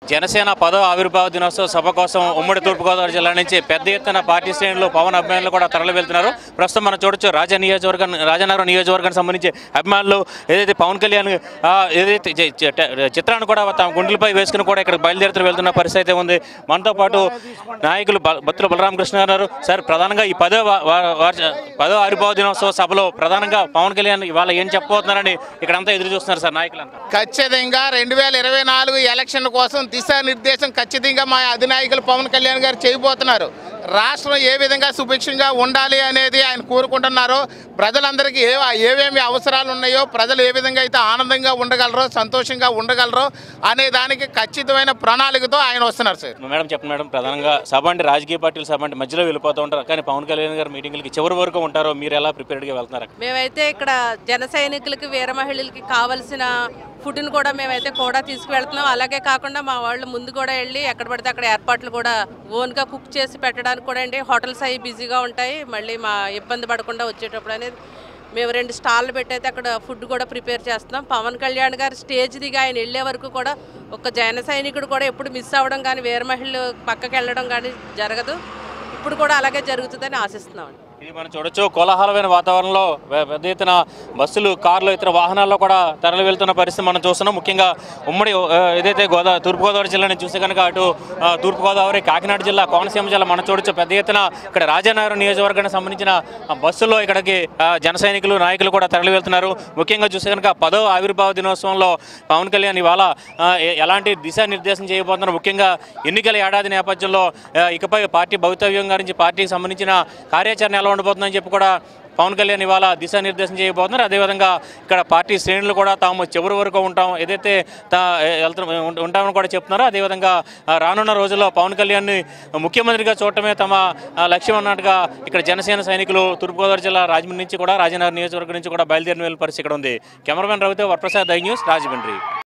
జనసేన 10వ ఆవిర్భావ దినోత్సవ సభ కోసం ఉమ్మడి తూర్పుగోదావరి జిల్లా నుంచి పెద్ద ఎత్తున పార్టీ శ్రేణులు పవన్ అభిమానులు కూడా తరలి వెళ్తున్నారు. ప్రస్తుతం మనం చూడొచ్చు రాజనగరం నియోజకవర్గానికి సంబంధించి అభిమానులు ఏదైతే పవన్ కళ్యాణ్ ఏదైతే చిత్రాన్ని కూడా తమ గుండెలపై వేసుకుని కూడా ఇక్కడ బయలుదేరుతూ వెళ్తున్న పరిస్థితి అయితే ఉంది. మనతో పాటు నాయకులు బత్తుల బలరామకృష్ణ గారు. సార్, ప్రధానంగా ఈ 10వ ఆవిర్భావ దినోత్సవ సభలో ప్రధానంగా పవన్ కళ్యాణ్ ఇవాళ ఏం చెప్పబోతున్నారని ఇక్కడంతా ఎదురు చూస్తున్నారు సార్ నాయకులంతా? ఖచ్చితంగా 2024 ఎలక్షన్ కోసం దిశానిర్దేశం ఖచ్చితంగా మా అధినాయకులు పవన్ కళ్యాణ్ గారు చేయబోతున్నారు. రాష్ట్రం ఏ విధంగా సుభిక్షంగా ఉండాలి అనేది ఆయన కోరుకుంటున్నారు. ప్రజలందరికీ ఏమేమి అవసరాలు ఉన్నాయో, ప్రజలు ఏ విధంగా అయితే ఆనందంగా ఉండగలరో, సంతోషంగా ఉండగలరో అనే దానికి ఖచ్చితమైన ప్రణాళికతో ఆయన వస్తున్నారు. సార్ మేడం చెప్పండి మేడం, ప్రధానంగా సభ అంటే రాజకీయ పార్టీలు సభ అంటే మధ్యలో వెళ్ళిపోతూ ఉంటారు, కానీ పవన్ కళ్యాణ్ గారు మీటింగ్లకి చివరి వరకు ఉంటారో మీరు ఎలా ప్రిపేర్డ్గా వెళ్తున్నారు? మేమైతే ఇక్కడ జన సైనికులకి, వీర మహిళలకి కావాల్సిన ఫుడ్ని కూడా మేమైతే కూడా తీసుకువెళ్తున్నాం. అలాగే కాకుండా మా వాళ్ళు ముందు కూడా వెళ్ళి ఎక్కడ పడితే అక్కడ ఏర్పాట్లు కూడా ఓన్గా కుక్ చేసి పెట్టడానికి కూడా అండి. హోటల్స్ అవి బిజీగా ఉంటాయి, మళ్ళీ మా ఇబ్బంది పడకుండా వచ్చేటప్పుడు అనేది మేము 2 స్టాళ్ళు పెట్టయితే అక్కడ ఫుడ్ కూడా ప్రిపేర్ చేస్తున్నాం. పవన్ కళ్యాణ్ గారు స్టేజ్ దిగి ఆయన వెళ్ళే వరకు కూడా ఒక జన సైనికుడు కూడా ఎప్పుడు మిస్ అవ్వడం కానీ, వీర మహిళలు పక్కకి వెళ్ళడం కానీ జరగదు. ఇప్పుడు కూడా అలాగే జరుగుతుందని ఆశిస్తున్నాం. ఇది మనం చూడొచ్చు, కోలాహలమైన వాతావరణంలో పెద్ద ఎత్తున బస్సులు, కార్లు, ఇతర వాహనాల్లో కూడా తరలి వెళ్తున్న పరిస్థితి మనం చూస్తున్నాం. ముఖ్యంగా ఉమ్మడి ఏదైతే తూర్పుగోదావరి జిల్లా నుంచి చూస్తే కనుక అటు తూర్పుగోదావరి, కాకినాడ జిల్లా, కోనసీమ జిల్లా మనం చూడొచ్చు. పెద్ద ఎత్తున ఇక్కడ రాజనగరం నియోజకవర్గానికి సంబంధించిన బస్సుల్లో ఇక్కడికి జన సైనికులు, నాయకులు కూడా తరలి వెళ్తున్నారు. ముఖ్యంగా చూస్తే కనుక 10వ ఆవిర్భావ దినోత్సవంలో పవన్ కళ్యాణ్ ఇవాళ ఎలాంటి దిశానిర్దేశం చేయబోతున్నారు. ముఖ్యంగా ఎన్నికల ఏడాది నేపథ్యంలో ఇకపై పార్టీ భవితవ్యం గురించి, పార్టీకి సంబంధించిన కార్యాచరణ ఉండబోతుందని చెప్పి కూడా పవన్ కళ్యాణ్ ఇవాళ దిశానిర్దేశం చేయబోతున్నారు. అదేవిధంగా ఇక్కడ పార్టీ శ్రేణులు కూడా తాము చివరి వరకు ఏదైతే ఉంటామని కూడా చెప్తున్నారు. అదేవిధంగా రానున్న రోజుల్లో పవన్ కళ్యాణ్ని ముఖ్యమంత్రిగా చూడటమే తమ లక్ష్యం అన్నట్టుగా ఇక్కడ జనసేన సైనికులు తూర్పుగోదావరి జిల్లా రాజమండ్రి నుంచి కూడా, రాజనగరం నియోజకవర్గం నుంచి కూడా బయలుదేరిన పరిస్థితి ఇక్కడ ఉంది. కెమెరామెన్ రవితో వరప్రసాద్, ఐ న్యూస్, రాజమండ్రి.